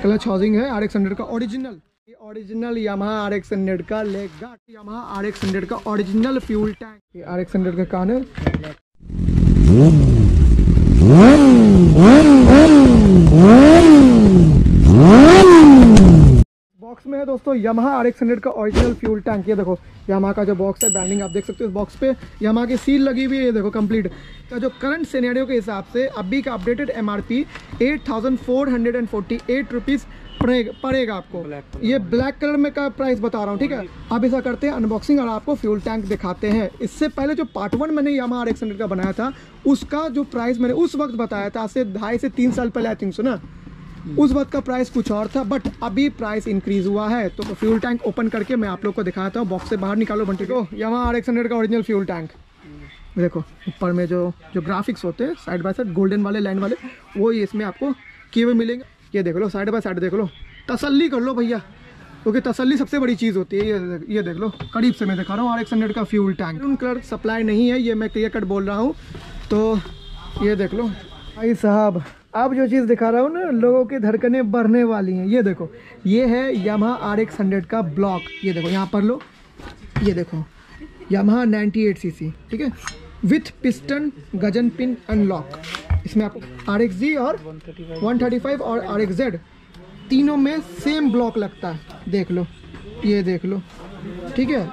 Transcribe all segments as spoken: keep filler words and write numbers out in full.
Clutch housing है R X hundred का original, ये original Yamaha R X hundred का leg guard, Yamaha R X hundred का original fuel tank, ये R X hundred का कान है। बॉक्स में है दोस्तों यामाहा आर एक्स हंड्रेड का ओरिजिनल फ्यूल टैंक। ये देखो यामाहा का जो बॉक्स है, ब्रांडिंग आप देख सकते हो इस बॉक्स पे, यामाहा की सील लगी हुई है। ये देखो कंप्लीट का जो करंट सिनेरियो के हिसाब से अभी का updated MRP eight thousand four hundred and forty eight rupees पड़ेगा आपको। ये ब्लैक कलर में का प्राइस बता रहा हूँ, ठीक है। अब ऐसा करते हैं अनबॉक्सिंग और आपको फ्यूल टैंक दिखाते हैं। इससे पहले जो पार्ट वन मैंने यामाहा आर एक्स हंड्रेड का बनाया था, उसका जो प्राइस मैंने उस वक्त बताया था, से ढाई से तीन साल पहले आई थिंक सो ना, उस वक्त का प्राइस कुछ और था, बट अभी प्राइस इंक्रीज हुआ है। तो फ्यूल टैंक ओपन करके मैं आप लोग को दिखाता हूँ। बॉक्स से बाहर निकालो बंटी को। यामाहा आर एक्स हंड्रेड का ओरिजिनल फ्यूल टैंक देखो, ऊपर में जो जो ग्राफिक्स होते हैं साइड बाय साइड गोल्डन वाले लाइन वाले, वो ही इसमें आपको किए हुए मिलेंगे। ये देख लो साइड बाय साइड, देख लो, तसल्ली कर लो भैया, क्योंकि तसल्ली सबसे बड़ी चीज़ होती है। ये ये देख लो करीब से मैं दिखा रहा हूँ आर एक्स हंड्रेड का fuel tank. Maroon colour supply नहीं है, ये मैं क्लियर कट बोल रहा हूँ। तो ये देख लो भाई साहब, अब जो चीज़ दिखा रहा हूँ ना, लोगों की धड़कनें बढ़ने वाली हैं। ये देखो, ये है यामाहा आर एक्स हंड्रेड का ब्लॉक। ये देखो यहाँ पर लो, ये देखो Yamaha ninety eight C C, ठीक है, with piston gudgeon pin unlock. इसमें आपको आर एक्स जी और वन थर्टी फाइव और आर एक्स जेड तीनों में सेम ब्लॉक लगता है। देख लो, ये देख लो, ठीक है।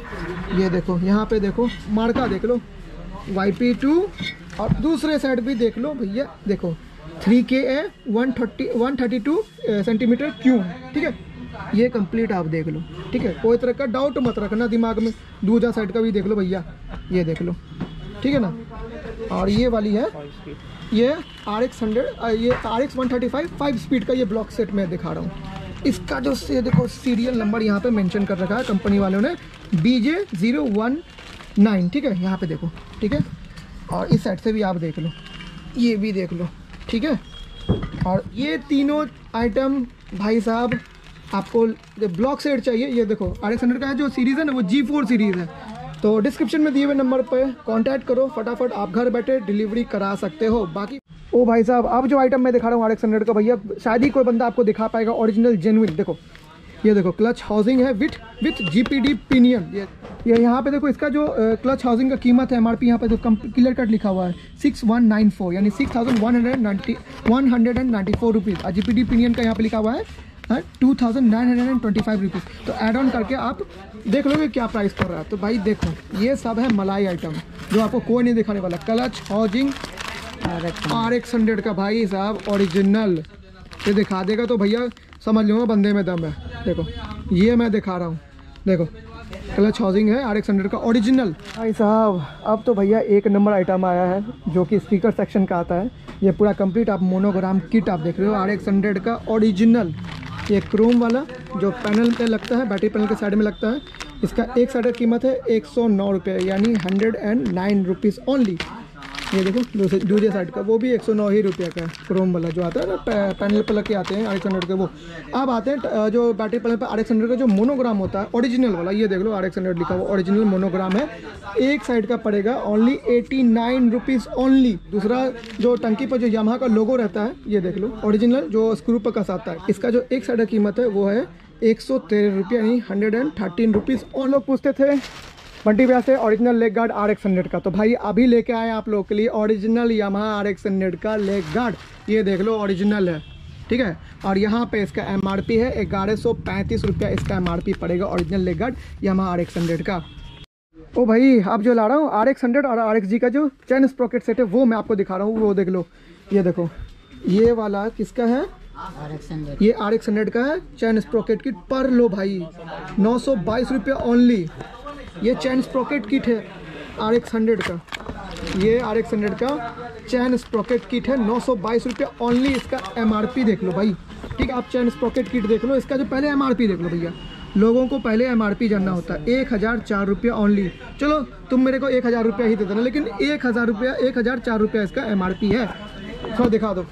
ये देखो यहाँ पे देखो मार्का, देख लो वाई पी टू, और दूसरे साइड भी देख लो भैया, देखो three K A one thirty one thirty two centimetre cube, ठीक है। ये कंप्लीट आप देख लो, ठीक है। कोई तरह का डाउट मत रखना दिमाग में। दूसरा साइड का भी देख लो भैया, ये देख लो, ठीक है ना। और ये वाली है, ये आर एक्स हंड्रेड, ये R X one thirty five five speed का ये ब्लॉक सेट मैं दिखा रहा हूँ। इसका जो ये देखो सीरियल नंबर यहाँ पे मेंशन कर रखा है कंपनी वालों ने, B J zero one nine, ठीक है। यहाँ पे देखो, ठीक है। और इस साइड से भी आप देख लो, ये भी देख लो, ठीक है। और ये तीनों आइटम भाई साहब आपको ब्लॉक सेट चाहिए। ये देखो आर एक्स हंड्रेड का जो सीरीज़ है ना, वो जी फोर सीरीज़ है। तो डिस्क्रिप्शन में दिए हुए नंबर पर कांटेक्ट करो, फटाफट आप घर बैठे डिलीवरी करा सकते हो। बाकी ओ भाई साहब, अब जो आइटम मैं दिखा रहा हूँ आर एक्स हंड्रेड का भैया, शायद ही कोई बंदा आपको दिखा पाएगा ओरिजिनल जेन्युइन। देखो ये देखो क्लच हाउसिंग है विथ विथ जीपीडी पिनियन। ये ये यहाँ पे देखो, इसका जो क्लच हाउसिंग का कीमत है एमआरपी यहाँ पे जो क्लियर कट लिखा हुआ है सिक्स वन नाइन फोर, यानी six thousand one hundred ninety one hundred and ninety four rupees. और जीपीडी पिनियन का यहाँ पे लिखा हुआ है two thousand nine hundred and twenty five rupees. तो ऐड ऑन करके आप देख लोगे क्या प्राइस पड़ रहा है। तो भाई देखो, ये सब है मलाई आइटम जो आपको कोई नहीं दिखाने वाला। Clutch housing R X hundred का भाई साहब ओरिजिनल, ये दिखा देगा तो भैया समझ लो बंदे में दम है। देखो ये मैं दिखा रहा हूँ, देखो क्लच हाउसिंग है आर एक्स हंड्रेड का ओरिजिनल। भाई साहब अब तो भैया एक नंबर आइटम आया है जो कि स्पीकर सेक्शन का आता है। ये पूरा कंप्लीट आप मोनोग्राम किट आप देख रहे हो आर एक्स हंड्रेड का ओरिजिनल। ये क्रोम वाला जो पैनल पे लगता है, बैटरी पैनल के साइड में लगता है। इसका एक साइड की कीमत है एक सौ नौ रुपये, यानी hundred and nine rupees only. ये देखो दूसरे दूसरे साइड का वो भी एक सौ नौ ही रुपये का है, क्रोम वाला जो आता है ना, पैनल पर लग के आते हैं आर एक्स हंड्रेड के। वो अब आते हैं जो बैटरी पैनल पर आर एक्स हंड्रेड का जो मोनोग्राम होता है ओरिजिनल वाला। ये देख लो आर एक्स हंड्रेड लिखा हुआ ओरिजिनल मोनोग्राम है। एक साइड का पड़ेगा only eighty nine rupees only. दूसरा जो टंकी पर जो यामाहा का लोगो रहता है, ये देख लो ओरिजिनल जो स्क्रू पर कस आता है, इसका जो एक साइड की कीमत है वो है एक सौ तेरह रुपये, यानी हंड्रेड एंड थर्टीन रुपीज़। और लोग पूछते थे बंटी भैया से original leg guard R X hundred का, तो भाई अभी लेके आए आप लोगों के लिए original Yamaha R X hundred का लेग गार्ड। ये देख लो ओरिजिनल है, ठीक है। और यहाँ पे इसका एमआरपी है ग्यारह सौ पैंतीस रुपया, इसका एमआरपी पड़ेगा original leg guard Yamaha R X hundred का। ओ भाई अब जो ला रहा हूँ आर एक्स हंड्रेड और आर एक्स जी का जो चैन स्प्रॉकेट सेट है वो मैं आपको दिखा रहा हूँ। वो देख लो, ये देखो ये वाला किसका है, ये आर एक्स हंड्रेड का है। चैन स्प्रॉकेट किट पर लो भाई नौ सौ बाईस रुपये ओनली। ये चैन स्प्रॉकेट किट है आर एक्स हंड्रेड का, ये आर एक्स हंड्रेड का चैन स्प्रॉकेट किट है, नौ सौ बाईस रुपये ओनली। इसका एमआरपी देख लो भाई, ठीक है। आप चैन स्प्रॉकेट किट देख लो, इसका जो पहले एमआरपी देख लो भैया। लोगों को पहले एमआरपी जानना होता है, एक हज़ार चार रुपया ओनली। चलो तुम मेरे को एक हज़ार रुपया ही दे देना, लेकिन एक हज़ार रुपया एक हज़ार चार रुपया इसका एमआरपी है। थोड़ा दिखा दो,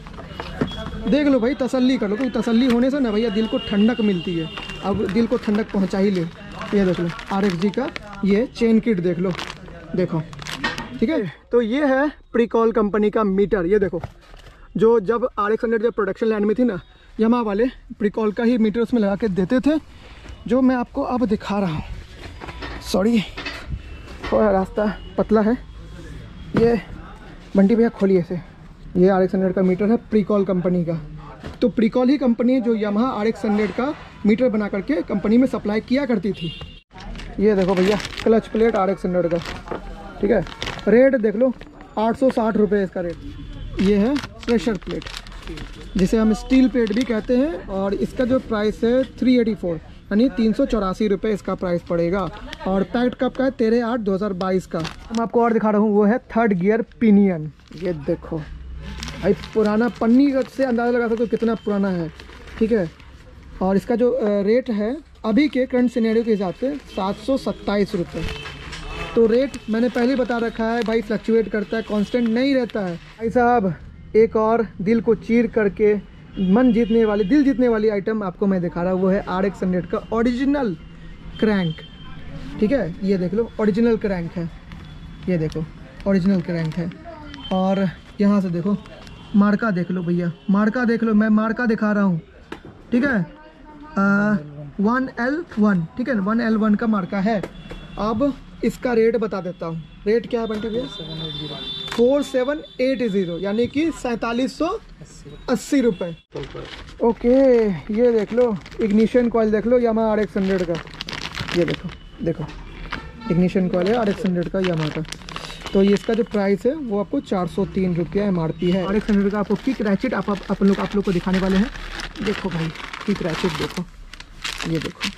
देख लो भाई, तसल्ली कर लो, क्योंकि तसल्ली होने से ना भैया दिल को ठंडक मिलती है। अब दिल को ठंडक पहुंचा ही ले। ये देख लो आर एक्स जी का ये चेन किट देख लो, देखो, ठीक है। तो ये है प्रीकॉल कंपनी का मीटर। ये देखो, जो जब आर एक्स हंड्रेड जब प्रोडक्शन लाइन में थी ना, यामाहा वाले प्रिकॉल का ही मीटर उसमें लगा के देते थे, जो मैं आपको अब दिखा रहा हूँ। सॉरी थोड़ा रास्ता पतला है। ये बंटी भैया खोलिए इसे। ये आर एक्स हंड्रेड का मीटर है प्रिकॉल कंपनी का। तो प्रिकॉल ही कंपनी है जो यामाहा आर एक्स हंड्रेड का मीटर बना करके कंपनी में सप्लाई किया करती थी। ये देखो भैया clutch plate R X hundred का, ठीक है। रेट देख लो आठ सौ साठ रुपये इसका रेट। ये है प्रेशर प्लेट जिसे हम स्टील प्लेट भी कहते हैं, और इसका जो प्राइस है थ्री एटी फोर यानी तीन सौ चौरासी रुपये इसका प्राइस पड़ेगा। और पैक्ड कप का है तेरह आठ दो हज़ार बाईस का। मैं आपको और दिखा रहा हूँ, वो है थर्ड गियर पिनियन। ये देखो भाई पुराना पन्नी से अंदाज़ा लगा सकते हो कितना पुराना है, ठीक है। और इसका जो रेट है अभी के करंट सिनेरियो के हिसाब से सात सौ सत्ताईस रुपये। तो रेट मैंने पहले ही बता रखा है भाई, फ्लक्चुएट करता है, कांस्टेंट नहीं रहता है भाई साहब। एक और दिल को चीर करके मन जीतने वाली दिल जीतने वाली आइटम आपको मैं दिखा रहा हूँ, वो है आर एक्स हंड्रेड का ओरिजिनल क्रैंक, ठीक है। ये देख लो ओरिजिनल क्रैंक है, ये देखो ओरिजिनल क्रैंक है। और यहाँ से देखो मार्का देख लो भैया, मार्का देख लो, मैं मार्का दिखा रहा हूँ, ठीक है। वन एल वन, ठीक है, वन एल वन का मार्का है। अब इसका रेट बता देता हूँ। रेट क्या है बंटी भैया? फोर सेवन एट ज़ीरो यानी कि सैंतालीस सौ अस्सी रुपये। ओके ये देख लो इग्निशन कॉइल देख लो यामाहा आर एक्स हंड्रेड का। ये देखो देखो इग्निशन कॉइल है आर एक्स हंड्रेड का यामाहा का। तो ये इसका जो प्राइस है वो आपको चार सौ तीन रुपया एम आर पी है। आर एक्स हंड्रेड का आपको किक रैचेट आप आप, आप लोग आप लोग को दिखाने वाले हैं। देखो भाई किक रैचेट देखो, ये देखो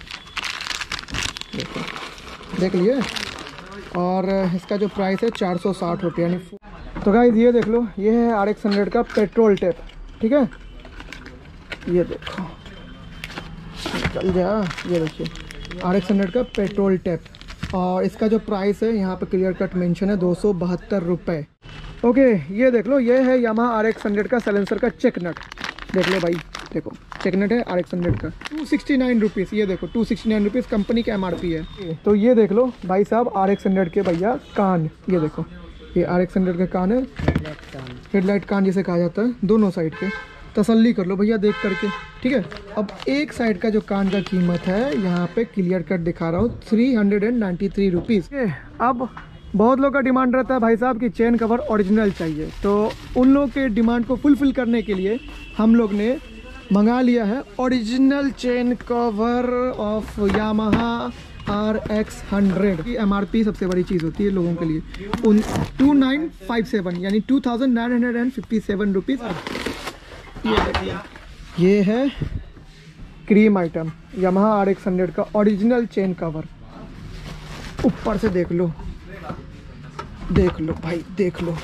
देखो देख लिए। और इसका जो प्राइस है चार सौ साठ रुपये यानी। तो गाइस ये देख लो, ये है आर एक्स हंड्रेड का पेट्रोल टेप, ठीक है। ये देखो चल जा, ये देखिए आर एक्स हंड्रेड का पेट्रोल टेप। और इसका जो प्राइस है यहाँ पे क्लियर कट मेंशन है दो सौ बहत्तर रुपये। ओके ये देख लो, ये है यामाहा आर एक्स हंड्रेड का सैलेंसर का चेक नट। देख लो भाई देखो चेक नट है आर एक्स हंड्रेड का टू सिक्सटी नाइन रुपीज़। ये देखो two sixty nine rupees company का एम आर पी है। तो ये देख लो भाई साहब आर एक्स हंड्रेड के भैया कान, ये देखो ये आर एक्स हंड्रेड के कान है, हेडलाइट कान जिसे कहा जाता है, दोनों साइड के। तसल्ली कर लो भैया देख करके, ठीक है। अब एक साइड का जो कान का कीमत है यहाँ पे क्लियर कट दिखा रहा हूँ three hundred and ninety three rupees. अब बहुत लोग का डिमांड रहता है भाई साहब कि चेन कवर ओरिजिनल चाहिए, तो उन लोग के डिमांड को फुलफिल करने के लिए हम लोग ने मंगा लिया है original chain cover of Yamaha R X hundred की। एम आर पी सबसे बड़ी चीज़ होती है लोगों के लिए, उन टू नाइन फाइव सेवन यानी two thousand nine hundred and fifty seven rupees. ये देखिए ये है cream item Yamaha R X hundred का ओरिजिनल चेन कवर। ऊपर से देख लो देख लो भाई देख लो,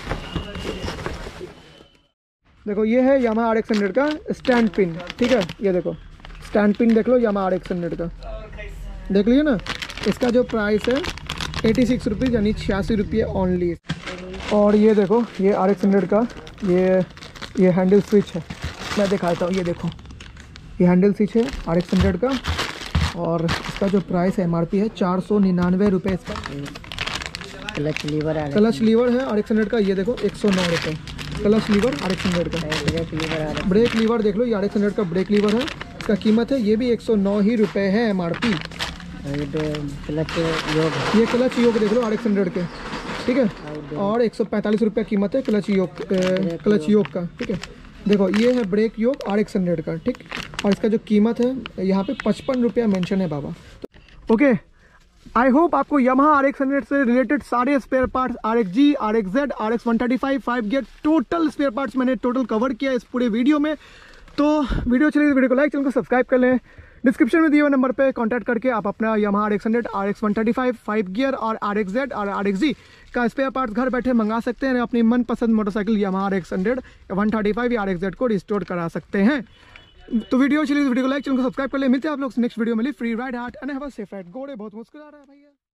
देखो ये है यामाहा आर एक्स हंड्रेड का स्टैंड पिन, ठीक है। ये देखो स्टैंड पिन देख लो यामाहा आर एक्स हंड्रेड का, देख लीजिए ना। इसका जो प्राइस है एटी सिक्स रुपीज़ यानी छियासी रुपये ओनली। और ये देखो ये आर एक्स हंड्रेड का ये ये हैंडल स्विच है, मैं दिखाता हूँ। ये देखो ये हैंडल स्विच है आर एक्स हंड्रेड का, और इसका जो प्राइस है एम आर पी है चार सौ निन्यानवे रुपये इसका। क्लच लीवर है, क्लच लीवर है आर एक्स हंड्रेड का, ये देखो एक सौ नौ रुपये clutch lever R X hundred का। ब्रेक लीवर है, ब्रेक लीवर देख लो ये आर एक्स हंड्रेड का ब्रेक लीवर है, इसका कीमत है ये भी एक सौ नौ ही रुपये है एम आर पी। ये क्लच योग, ये क्लच योग देख लो आर एक्स हंड्रेड के, ठीक है। और एक सौ पैंतालीस रुपये कीमत है क्लच योग क्लच योग का, ठीक है। देखो ये है ब्रेक योग आर एक्स हंड्रेड का, ठीक। और इसका जो कीमत है यहाँ पे पचपन रुपया मेंशन है बाबा। तो ओके आई होप आपको यामाहा आर एक्स हंड्रेड से रिलेटेड सारे spare parts R X G, R X Z, R X one thirty five, five gear total spare parts मैंने टोटल कवर किया इस पूरे वीडियो में। तो वीडियो चलिए वीडियो को लाइक, चैनल को सब्सक्राइब कर लें। डिस्क्रिप्शन में दिए हुए नंबर पे कांटेक्ट करके आप अपना Yamaha R X hundred, R X one thirty five, five gear और आर एक्स जेड और आर एक्स जी का स्पेयर पार्ट्स घर बैठे मंगा सकते हैं। अपनी मनपसंद motorcycle Yamaha R X hundred, one thirty five या आर एक्स जेड को रिस्टोर करा सकते हैं। तो वीडियो चलिए वीडियो को लाइक, चैनल को सब्सक्राइब कर ले। मिलते हैं आप लोग नेक्स्ट वीडियो में। Free ride heart and have a safe ride. गोड़े बहुत मुस्कुरा रहा है भैया।